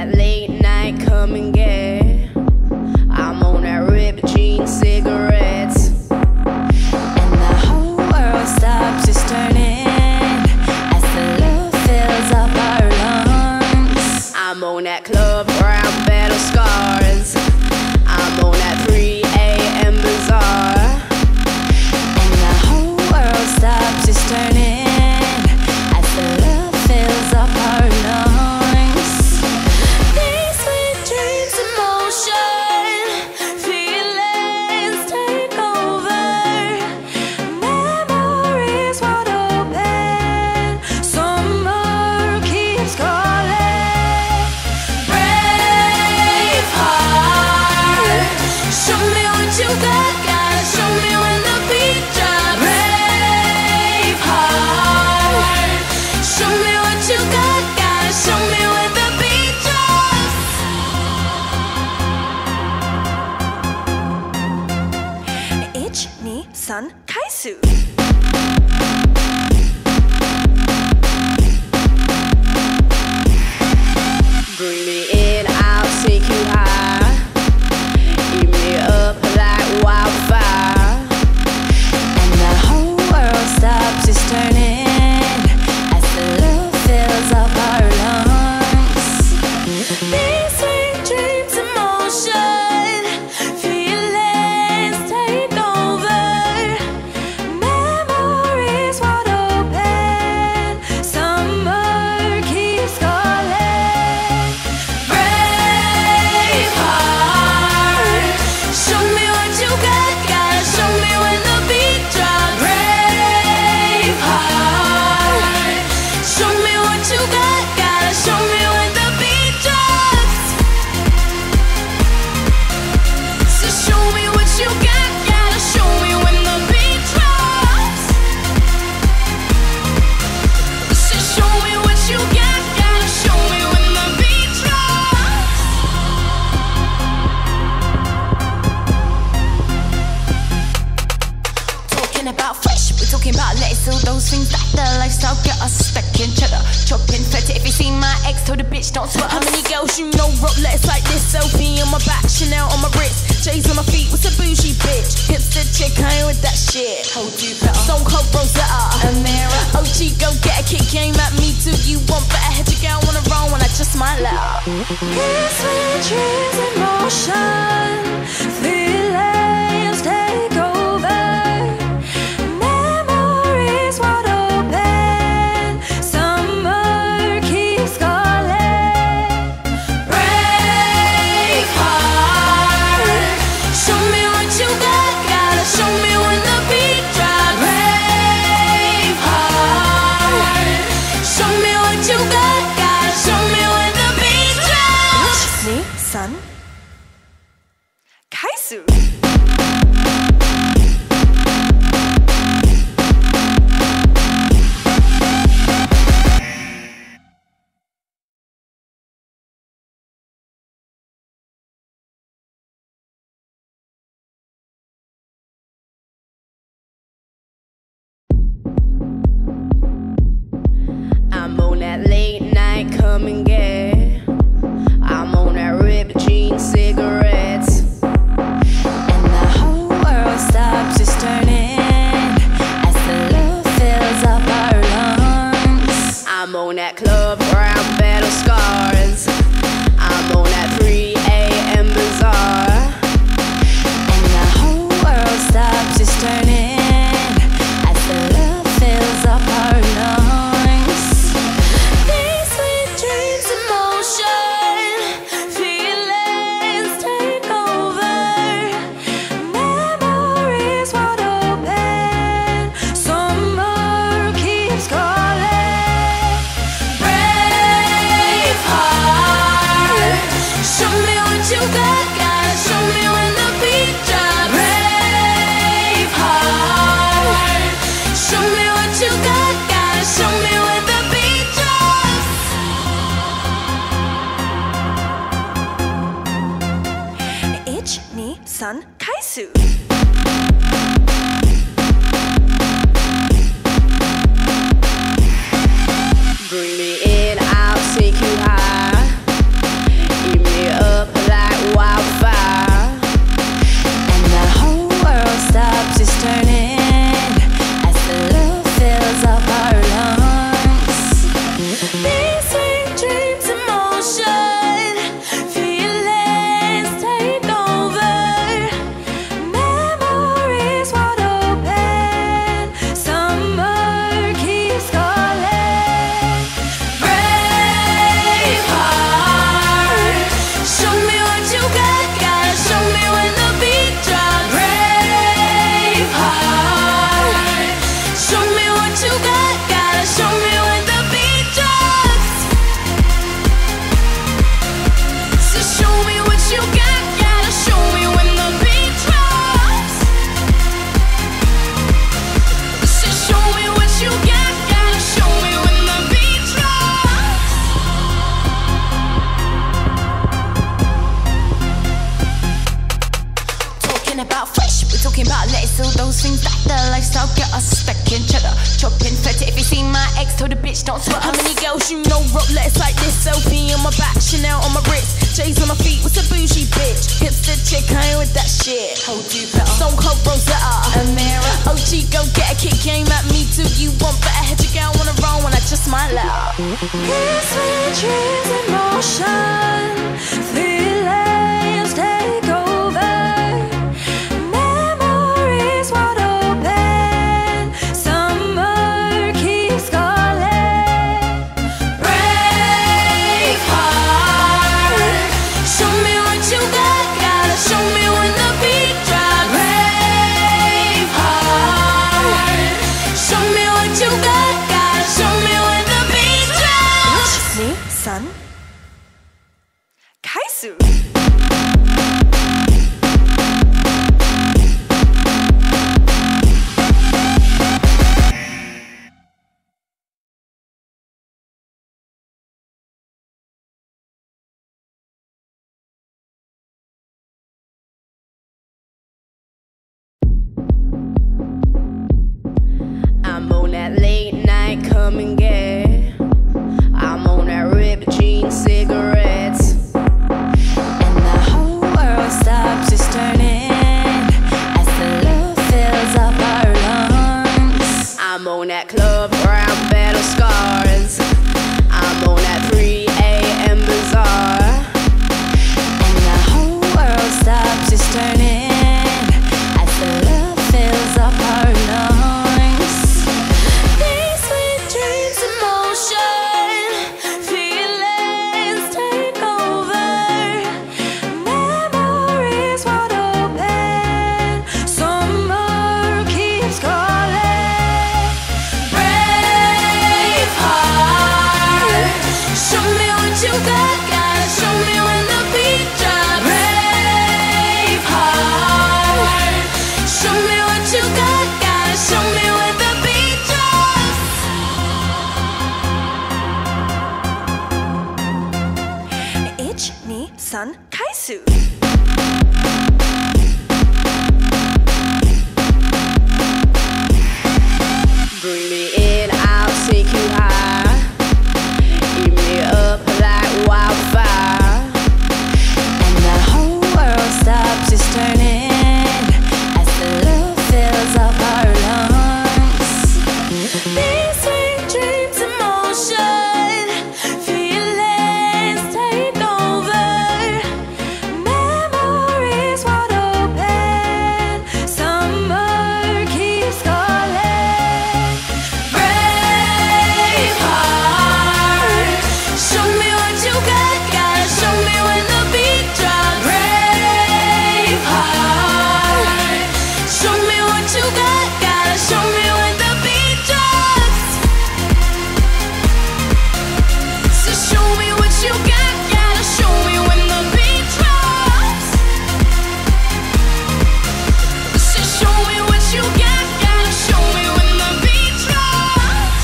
that late night come and get. I'm on that ripped jean cigarettes, and the whole world stops just turning as the love fills up our lungs. I'm on that club brown battle scars. I'm on that 3 a.m. bazaar, and the whole world stops just turning as the love fills up our lungs. These sweet dreams in motion, feelings take over, memories wide open, summer keeps calling. Brave heart, show me what you got, gotta show me when the beat drops. Brave heart, show me what you got, gotta show me when the beat drops. Ich-ni-san Kaisu. Bring me in, I'll take you high. Eat me up like wildfire, and the whole world stops just turning as the love fills up our lungs. These sweet dreams in motion, feelings take over, memories wide open, summer keeps calling. Brave heart, show me what you got, gotta show me when the beat drops. Brave heart, show me what you got, gotta show me when the beat drops. So show me what you got, gotta show me when the beat drops. So show me what you got, gotta show me when the beat drops. Talking about fresh, we're talking about lettuce, all those things that the lifestyle get us stuck in cheddar. Chopping feta, if you see my ex, told the bitch don't sweat. How many girls you know rock lettuce like this? Selfie on my back, Chanel on my wrist, J's on my feet, what's a bougie bitch? Hipster chick, I ain't with that shit. Hold you better. Stone Cold Rosetta, Amira. OG, go get a kick game at me. Do you want better? Head your girl wanna roll when I just might let her. These sweet dreams in motion, feelings take over, memories wide open, summer keeps calling. Brave heart, show me what you got, gotta show me when the beat drops. Brave heart, show me what you got, gotta show me when the beat drops. Ich-ni-san Kaisu. I'm on that late night come and get. I'm on that ripped jean cigarettes, and the whole world stops just turning as the love fills up our lungs. I'm on that club brown battle scars. I'm on that 3 a.m. bazaar, and the whole world stops just turning as the love fills up our lungs. These sweet dreams in motion, feelings take over, memories wide open, summer keeps calling. Brave heart, show me what you got, gotta show me when the beat drops. Brave heart, show me what you got, gotta show me when the beat drops. Ich-ni-san Kaisu. Bring me in, I'll take you high. about fresh, we're talking about lettuce, all those things that the lifestyle get us stacking cheddar, chopping feta. If you see my ex, told a bitch don't sweat. How many girls you know rock lettuce like this? Selfie on my back, Chanel on my wrist, J's on my feet. What's a bougie bitch? Hipster chick, I ain't with that shit. Hold you better. Stone Cold Rosetta, Amira, OG, go get a kick game at me too. You want better head, your girl wanna roll when I just might let her. Here's when dreams in motion, feelings take over, memories wide open, summer keeps calling. Brave heart, show me what you got, gotta show me when the beat drops. Brave heart, show me what you got, gotta show me when the beat drops. Nissan Kaisu. I'm on that late night, come and get. I'm on that ripped jean cigarettes, and the whole world stops just turning as the love fills up our lungs. I'm on that club brown battle scars. I'm on that 3 a.m. bazaar, and the whole world stops just turning as the love fills up our lungs. These sweet dreams in motion, feelings take over, memories wide open, summer keeps calling. Brave heart, show me what you got, gotta show me when the beat drops. Brave heart, show me what you got, gotta show me when the beat drops. Ich Nissan Kaisu. Bring me in, I'll take you high. Eat me up like wildfire, and the whole world stops just turning as the love fills up our lungs. These sweet dreams in motion, feelings take over, memories wide open, summer keeps calling. Brave heart, show me what you got, gotta show me when the beat drops. Brave heart, show me what you got, gotta show me when the beat drops. So show me what you got, gotta show me when the beat drops. So show me what you got, gotta show me when the beat drops.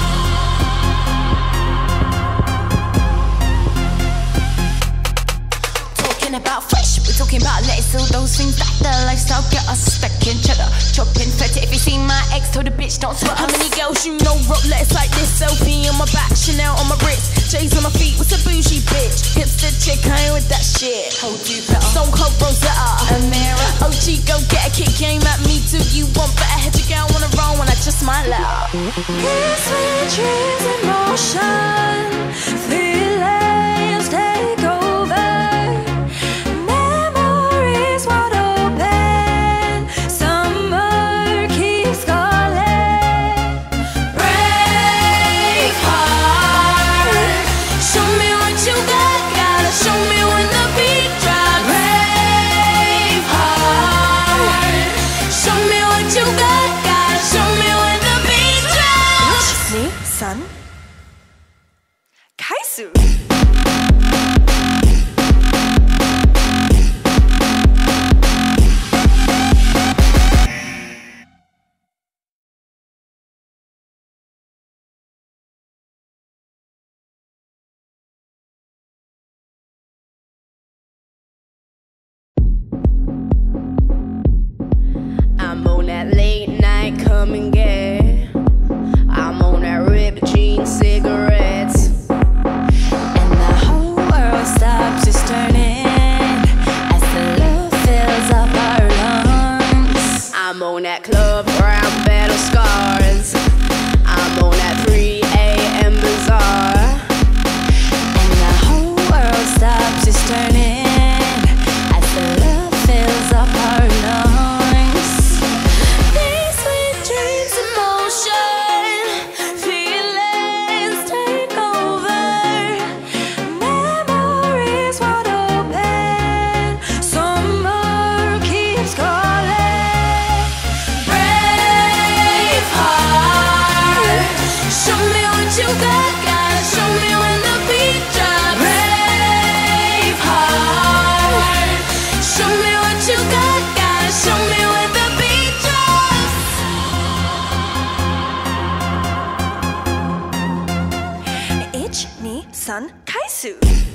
talking about fresh, we're talking about lettuce, all those things that the lifestyle get us stacking cheddar, chopping feta. If you see my ex, told a bitch don't sweat. How many girls you know rock lettuce like this? Selfie on my back, Chanel on my wrist, J's on my feet. What's a bougie bitch? Hipster chick, I ain't with that shit. Hold you better. Stone Cold Rosetta, Amira, OG, go get a kick game at me too. You want better head, your girl wanna roll when I just might let her. Here's when dreams in motion, feelings take over, memories wide open, summer keeps calling. Brave heart, show me what you got, gotta show me when the beat drops. Brave heart, show me what you got, gotta show me when the beat drops. Nissan that late night come and get. I'm on that ripped jeans, cigarettes, And the whole world stops just turning as the love fills up our lungs. I'm on that club round battle scars. I'm on that 3 a.m. bazaar. And the whole world stops just turning as the love fills up our lungs. These sweet dreams in motion, feelings take over, memories wide open, summer keeps calling. Brave heart, show me what you got, gotta show me when the beat drops. Brave heart, show me what you got, gotta show me when the beat drops. Ich-ni-san Kaisu.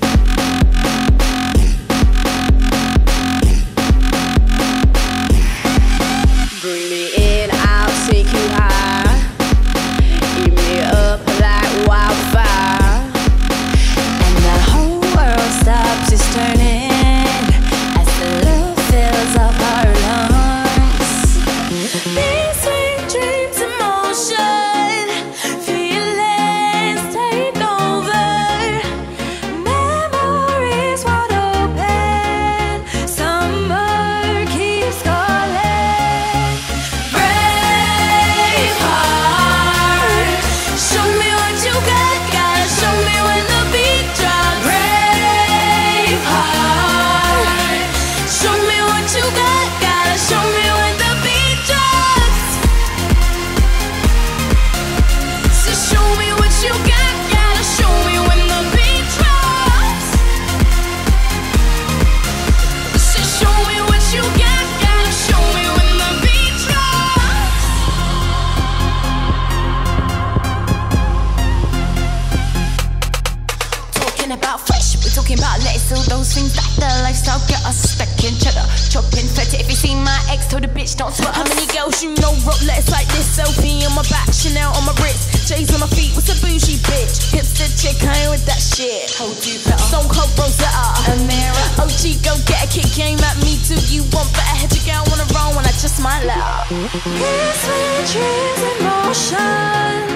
Bring me in, I'll take you high. Eat me up like wildfire. And the whole world stops just turning as the love fills up our lungs. These sweet dreams in motion, feelings take over, memories wide open, summer keeps calling. Brave heart, show me what you got, gotta show me when the beat drops. Brave heart, show me what you got, gotta show me when the beat drops. So show me what you got, gotta show me when the beat drops. So show me what you got, gotta show me when the beat drops. Talking about fresh, we're talking about lettuce, all those things that the lifestyle get us stacking cheddar, chopping feta. If you see my ex, told a bitch don't sweat. How many girls you know rock lettuce like this? Selfie on my back, Chanel on my wrist, J's on my feet. What's a bougie bitch? Hipster chick, I ain't with that shit. Hold you better. Stone Cold Rosetta, Amira, OG, go get a kick game at me too. You want better? Head your girl wanna roll when I just might let her. These sweet dreams in motion,